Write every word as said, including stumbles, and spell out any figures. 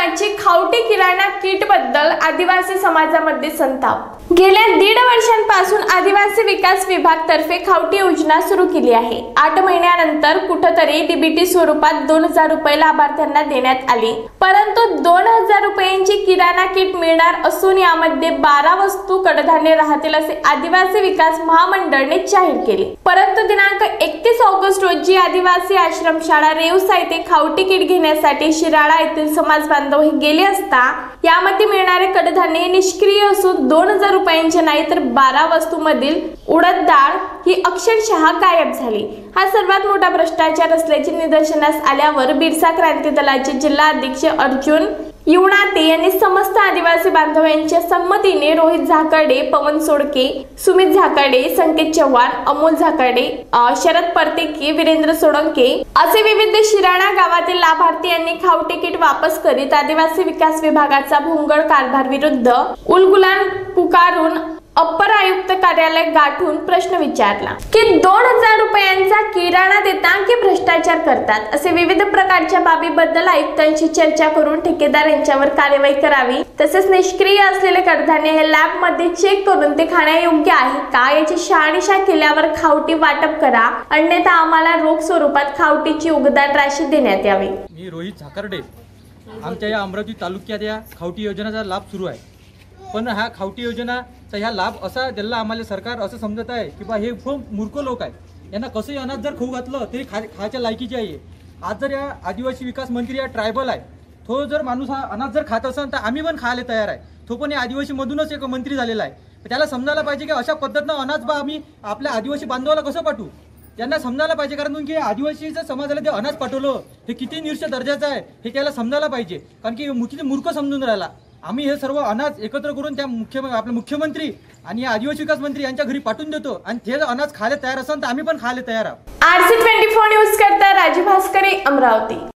प्रकारची खावटी किराणा किट बद्दल आदिवासी समाजामध्ये संताप। गेल्या दीड वर्षांपासून आदिवासी विकास विभाग तर्फे खावटी योजना सुरू केली आहे। आठ महिन्यानंतर कुठेतरी डीबीटी स्वरूपात दोन हजार रुपये लाभार्थ्यांना देण्यात आले, परंतु दोन हजार रुपयांची किराणा किट मिळणार असून यामध्ये बारा वस्तू कडधान्य राहतील असे आदिवासी विकास महामंडळाने जाहीर केले। परंतु दिनांक एकतीस ऑगस्ट रोजी आदिवासी आश्रमशाळा रेवसा येथे खावटी किट घेण्यासाठी शिराळा येथील समाज बांधव हे गेले असता यामध्ये मिळणारे कडधान्य निष्क्रिय असून दोन हजार रुपयांचे नाही तर बारा वस्तूमधील उडद डाळ ही अक्षरशः गायब झाली। हा सर्वात मोठा भ्रष्टाचार असल्याचे निदर्शनास आल्यावर बिरसा क्रांती दलाचे जिल्हा अध्यक्ष अर्जुन युवनाते यांनी समस्त आदिवासी बांधव यांच्या संमतीने रोहित झाकर्डे, पवन सोडके, सुमित झाकर्डे, संकेत चव्हाण, अमोल झाकर्डे, शरद परतेके, वीरेंद्र सोळंके असे विविध शिराळा गावातील लाभार्थी यांनी खावटी किट वापस करीत आदिवासी विकास विभागाचा भोंगळ कारभार विरुद्ध उलगुलान पुकारून अप्पर आयुक्त कार्यालय गाठून प्रश्न विचारला की दोन हजार रुपयांचा किराणा देताना भ्रष्टाचार करतात असे विविध प्रकारच्या बाबीबद्दल आयुक्तांशी चर्चा करून ठेकेदार यांच्यावर कार्यवाही करावी, तसेच निष्क्रिय असलेले कडधान्य हे लॅब मध्ये चेक करून ते खाण्यायोग्य आहे का याची शहानिशा केल्यावर खावटी वाटप करा, अन्यथा आम्हाला रोख स्वरूपात खावटीची उगदान राशी देण्यात यावी। मी रोहित झाकर्डे, आमच्या या अमरावती तालुक्यात या खावटी योजनेचा लाभ सुरू आहे, पण हा खावटी योजनाचा ह्या लाभ असा दिला आम्हाला सरकार असं समजत आहे की बा हे खूप मूर्ख लोक आहे, यांना कसंही अनाज जर खाऊ घातलं तरी खा खायच्या लायकीचे आहे। आज जर या आदिवासी विकास मंत्री या ट्रायबल आहे, तो जर माणूस हा अनाज जर खात असेल तर आम्ही पण खायला तयार आहे। तो पण या आदिवासी मधूनच एक मंत्री झालेला आहे, त्याला समजायला पाहिजे की अशा पद्धतीनं अनाज बा आम्ही आपल्या आदिवासी बांधवाला कसं पाठवू, त्यांना समजायला पाहिजे। कारण की आदिवासीच्या समाजाला ते अनाज पाठवलं हे किती निष्ठ दर्जाचं आहे हे त्याला समजायला पाहिजे, कारण की किती मूर्ख समजून राहिला। आम्ही हे सर्व अनाज एकत्र करून त्या मुख्य आपले मुख्यमंत्री आणि आदिवासी विकास मंत्री यांच्या घरी पाठवून देतो आणि ते अनाज खायला तयार असेल तर आम्ही पण खायला तयार आहोत। आरसी चोवीस न्यूज करता राजू भास्करे, अमरावती।